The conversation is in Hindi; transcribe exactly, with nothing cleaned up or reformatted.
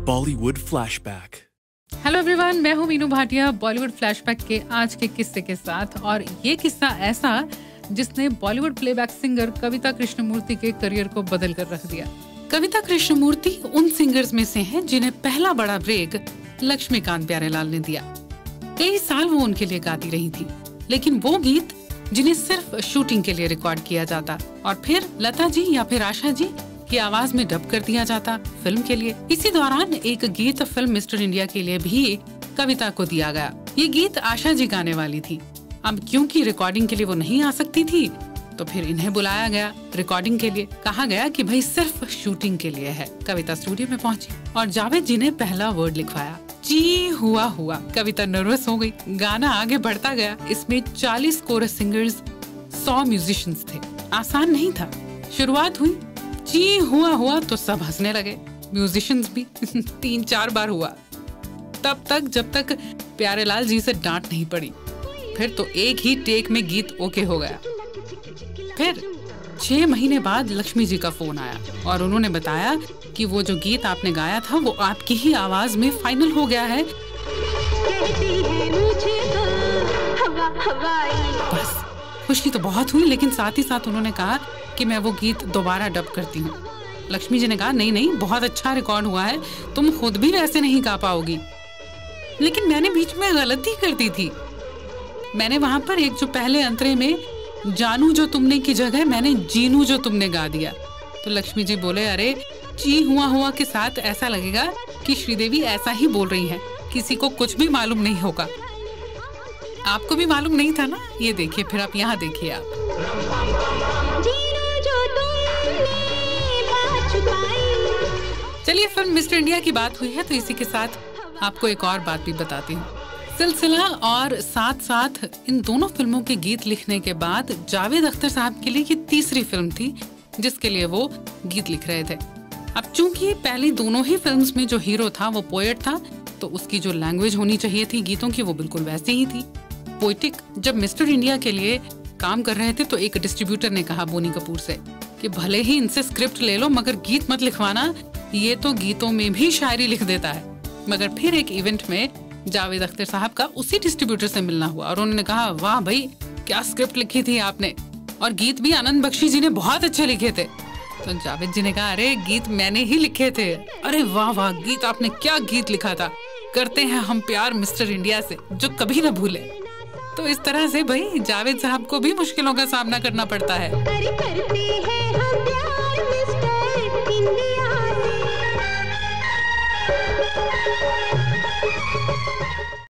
Bollywood Flashback. हेलो एवरीवन, मैं हूँ मीनू भाटिया बॉलीवुड फ्लैशबैक के आज के किस्से के साथ। और ये किस्सा ऐसा जिसने Bollywood playback singer Kavita Krishnamurthy के करियर को बदल कर रख दिया। कविता कृष्णमूर्ति उन सिंगर्स में से हैं जिन्हें पहला बड़ा ब्रेक लक्ष्मीकांत प्यारेलाल ने दिया। कई साल वो उनके लिए गाती रही थी, लेकिन वो गीत जिन्हें सिर्फ शूटिंग के लिए रिकॉर्ड किया जाता और फिर लता जी या फिर आशा जी की आवाज में डब कर दिया जाता फिल्म के लिए। इसी दौरान एक गीत फिल्म मिस्टर इंडिया के लिए भी कविता को दिया गया। ये गीत आशा जी गाने वाली थी। अब क्योंकि रिकॉर्डिंग के लिए वो नहीं आ सकती थी, तो फिर इन्हें बुलाया गया रिकॉर्डिंग के लिए। कहा गया कि भाई सिर्फ शूटिंग के लिए है। कविता स्टूडियो में पहुंची और जावेद जी ने पहला वर्ड लिखवाया, जी हुआ हुआ। कविता नर्वस हो गई। गाना आगे बढ़ता गया। इसमें चालीस कोरस सिंगर्स, सौ म्यूजिशियंस थे। आसान नहीं था। शुरुआत हुई जी हुआ हुआ तो सब हंसने लगे, म्यूजिशियंस भी। तीन चार बार हुआ, तब तक जब तक प्यारेलाल जी से डांट नहीं पड़ी। फिर तो एक ही टेक में गीत ओके हो गया। फिर छह महीने बाद लक्ष्मी जी का फोन आया और उन्होंने बताया कि वो जो गीत आपने गाया था वो आपकी ही आवाज में फाइनल हो गया है। बस खुशी तो बहुत हुई, लेकिन साथ ही साथ उन्होंने कहा कि मैं वो गीत दोबारा डब करती हूँ। लक्ष्मी जी ने कहा नहीं नहीं, बहुत अच्छा रिकॉर्ड हुआ है, तुम खुद भी वैसे नहीं गा पाओगी। लेकिन मैंने बीच में गलती कर दी थी। मैंने वहां पर एक जो पहले अंतरे में जानू जो तुमने की जगह मैंने जीनू जो तुमने गा दिया। तो लक्ष्मी जी बोले, अरे जी हुआ हुआ के साथ ऐसा लगेगा कि श्रीदेवी ऐसा ही बोल रही है, किसी को कुछ भी मालूम नहीं होगा। आपको भी मालूम नहीं था ना? ये देखिए, फिर आप यहाँ देखिए। आप चलिए, फिल्म मिस्टर इंडिया की बात हुई है तो इसी के साथ आपको एक और बात भी बताती हूँ। सिलसिला और साथ साथ इन दोनों फिल्मों के गीत लिखने के बाद जावेद अख्तर साहब के लिए ये तीसरी फिल्म थी जिसके लिए वो गीत लिख रहे थे। अब चूंकि पहली दोनों ही फिल्म्स में जो हीरो था वो पोएट था, तो उसकी जो लैंग्वेज होनी चाहिए थी गीतों की वो बिल्कुल वैसी ही थी, पोएटिक। जब मिस्टर इंडिया के लिए काम कर रहे थे तो एक डिस्ट्रीब्यूटर ने कहा बोनी कपूर से कि भले ही इनसे स्क्रिप्ट ले लो मगर गीत मत लिखवाना, ये तो गीतों में भी शायरी लिख देता है। मगर फिर एक इवेंट में जावेद अख्तर साहब का उसी डिस्ट्रीब्यूटर से मिलना हुआ और उन्होंने कहा, वाह भाई क्या स्क्रिप्ट लिखी थी आपने, और गीत भी आनंद बख्शी जी ने बहुत अच्छे लिखे थे। तो जावेद जी ने कहा, अरे गीत मैंने ही लिखे थे। अरे वाह वाह, गीत आपने क्या गीत लिखा था, करते हैं हम प्यार मिस्टर इंडिया से, जो कभी न भूले। तो इस तरह से भाई जावेद साहब को भी मुश्किलों का सामना करना पड़ता है।